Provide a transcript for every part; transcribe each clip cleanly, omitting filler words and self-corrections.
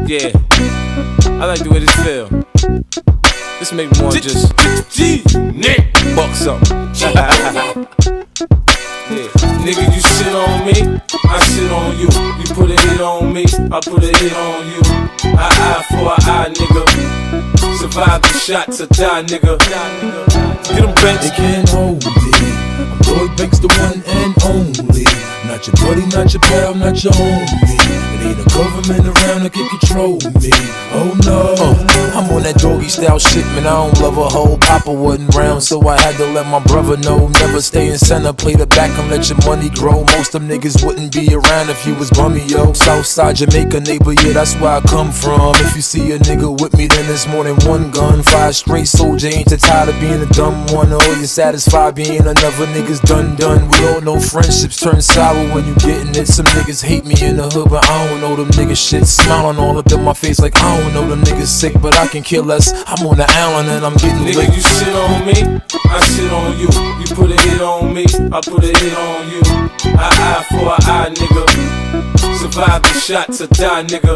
Yeah, I like the way this feel. This make me wanna just buck something. Yeah. Nigga, you shit on me, I shit on you. You put a hit on me, I put a hit on you. Eye for an eye, nigga. Survive the shots or die, nigga. Get them Banks. They can't hold me. I'm Lloyd Banks, the one and only. Not your buddy, not your pal, not your homie. It ain't a government around that can control me. Oh no. I'm on that doggy style shit, man. I don't love a hoe. Papa wasn't round, so I had to let my brother know. Never stay in center, play the back and let your money grow. Most them niggas wouldn't be around if you was bummy, yo. Southside Jamaica neighbor, yeah, that's where I come from. If you see a nigga with me, then there's more than one gun. 5 straight soldier, ain't you tired of being a dumb one? Or you satisfied being another nigga's done. We all know friendships turn sour when you getting it. Some niggas hate me in the hood, but I don't know them niggas shit. Smiling all up in my face like I don't know them niggas sick, but I can care less. I'm on the island and I'm getting nigga, licked. You shit on me, I shit on you. You put a hit on me, I put a hit on you. Eye for an eye, nigga. Survive the shots or die, nigga.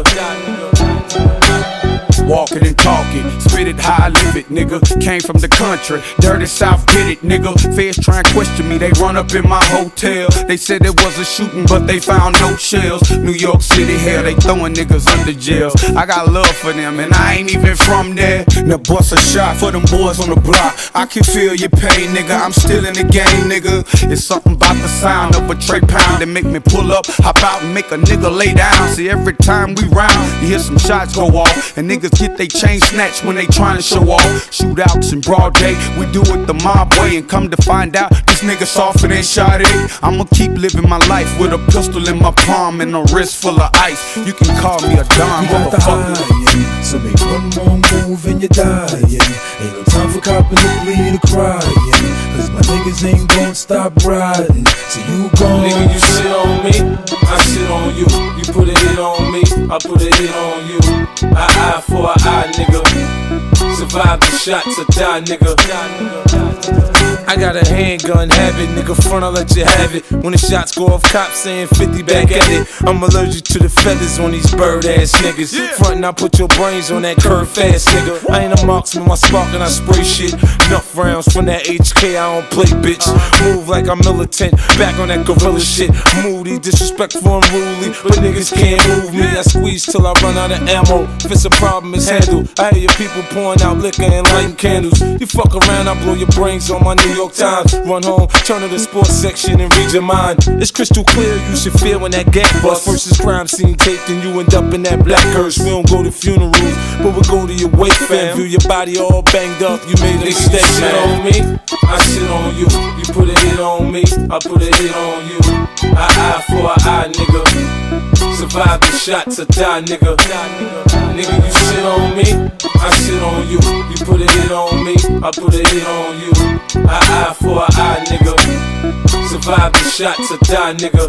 Walking and talking, spit it how I live it, nigga. Came from the country, dirty south, get it, nigga. Feds try and question me, they run up in my hotel. They said it was a shooting, but they found no shells. New York City, hell, they throwing niggas under jails. I got love for them, and I ain't even from there. Now bust a shot for them boys on the block. I can feel your pain, nigga. I'm still in the game, nigga. It's something about the sound of a tray pound that make me pull up, hop out, and make a nigga lay down. See, every time we round, you hear some shots go off, and niggas get they chain snatched when they trying to show off. Shootouts in broad day, we do it the mob way. And come to find out, this nigga softer than Sade. I'ma keep living my life with a pistol in my palm and a wrist full of ice. You can call me a Don, You got the high, so make one more move and you're dying. Ain't no time for copping to bleed or crying, cause my niggas ain't gon' stop riding. So you gon' nigga, you shit on me, I shit on you. You put a hit on me, I put a hit on you. Eye for an eye, nigga. Survive the shots or die, nigga. I got a handgun habit, nigga, front I'll let you have it. When the shots go off, cops saying 50 back at it. I'm allergic to the feathers on these bird ass niggas. Front I put your brains on that curve fast, nigga. I ain't a marksman, my spark and I spray shit. Enough rounds from that HK, I don't play, bitch. Move like I'm militant, back on that gorilla shit. Moody, disrespectful, unruly, but niggas can't move me. I squeeze till I run out of ammo. If it's a problem, it's handled. I hear your people pouring out liquor and lighting candles. You fuck around, I blow your brains on my New York Times. Run home, turn to the sports section and read your mind. It's crystal clear, you should feel when that gang bust. Versus crime scene taped and you end up in that black hearse. We don't go to funerals, but we go to your wake, fam. View your body all banged up, you made a mistake, man. Shit on me, I shit on you. You put a hit on me, I put a hit on you. Eye for an eye, nigga. Survive the shots or die, nigga. Nigga, you shit on me, I shit on you. You put a hit on me, I put a hit on you. Eye for an eye, nigga. Survive the shots or die, nigga.